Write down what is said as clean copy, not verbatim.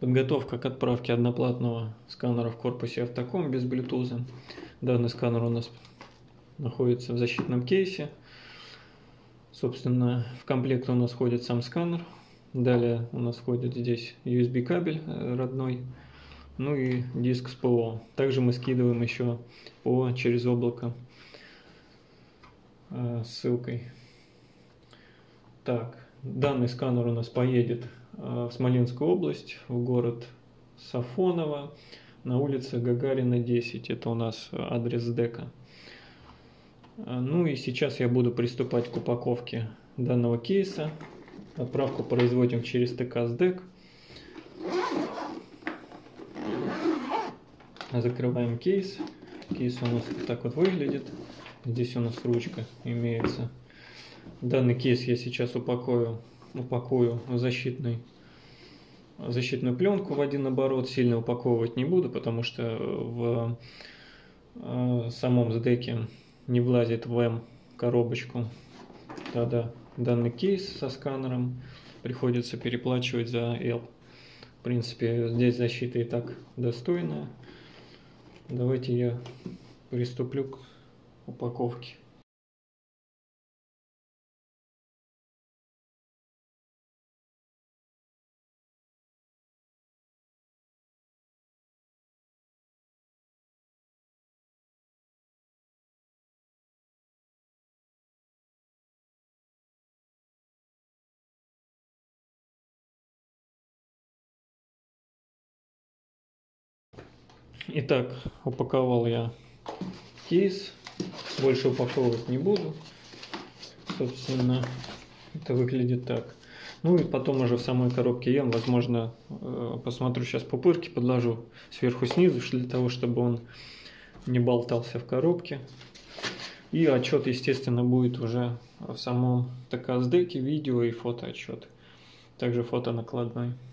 Подготовка к отправке одноплатного сканера в корпусе Автоком без Bluetooth. Данный сканер у нас находится в защитном кейсе. Собственно, в комплект у нас входит сам сканер. Далее у нас входит здесь USB кабель родной, ну и диск с ПО. Также мы скидываем еще ПО через облако ссылкой. Так, данный сканер у нас поедет в Смоленскую область, в город Сафоново, на улице Гагарина, 10. Это у нас адрес СДЭКа. Ну и сейчас я буду приступать к упаковке данного кейса. Отправку производим через ТК СДЭК. Закрываем кейс. Кейс у нас вот так вот выглядит. Здесь у нас ручка имеется. Данный кейс я сейчас упакую в защитную пленку в один оборот. Сильно упаковывать не буду, потому что в самом СДЭКе не влазит в М-коробочку. Тогда данный кейс со сканером приходится переплачивать за L. В принципе, здесь защита и так достойная. Давайте я приступлю к упаковке. Итак, упаковал я кейс, больше упаковывать не буду. Собственно, это выглядит так. Ну и потом уже в самой коробке я, возможно, посмотрю сейчас пупырки, подложу сверху снизу, для того, чтобы он не болтался в коробке. И отчет, естественно, будет уже в самом ТК СДЭКе, видео и фотоотчет. Также фото накладной.